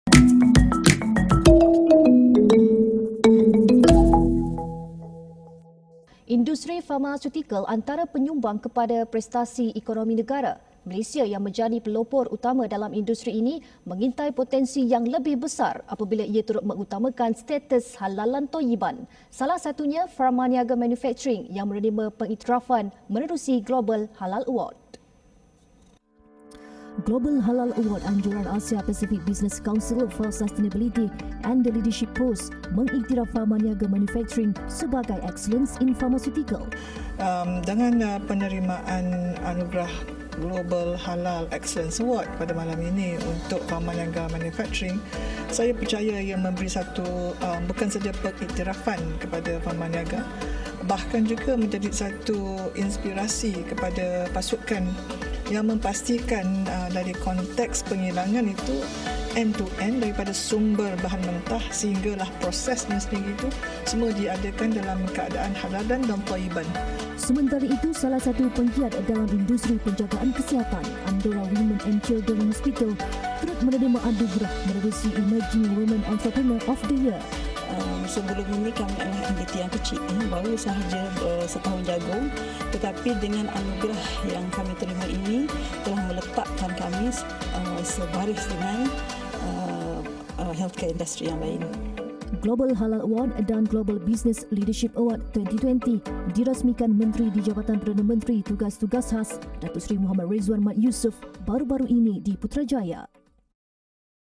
Industri farmasutikal antara penyumbang kepada prestasi ekonomi negara. Malaysia yang menjadi pelopor utama dalam industri ini mengintai potensi yang lebih besar apabila ia turut mengutamakan status halalan thayyiban. Salah satunya Pharmaniaga Manufacturing yang menerima pengiktirafan menerusi Global Halal Award. Global Halal Award anjuran Asia Pacific Business Council for Sustainability and the Leadership Post mengiktiraf Pharmaniaga Manufacturing sebagai Excellence in Pharmaceutical. Dengan penerimaan anugerah Global Halal Excellence Award pada malam ini untuk Pharmaniaga Manufacturing, saya percaya ia memberi satu bukan saja pengiktirafan kepada Pharmaniaga, bahkan juga menjadi satu inspirasi kepada pasukan yang memastikan dari konteks penghilangan itu end-to-end daripada sumber bahan mentah sehinggalah prosesnya sendiri itu semua diadakan dalam keadaan halalan dan thayyiban. Sementara itu, salah satu penggiat dalam industri penjagaan kesihatan, Andorra Women and Children Hospital, turut menerima anugerah menerusi Emerging Women Entrepreneur of the Year. Sebelum ini kami adalah entiti yang kecil, baru sahaja setahun jagung, tetapi dengan anugerah yang kami terima ini telah meletakkan kami sebaris dengan healthcare industry yang lain. Global Halal Award dan Global Business Leadership Award 2020 dirasmikan Menteri di Jabatan Perdana Menteri Tugas-Tugas Khas Datuk Seri Muhammad Rizwan Mat Yusof baru-baru ini di Putrajaya.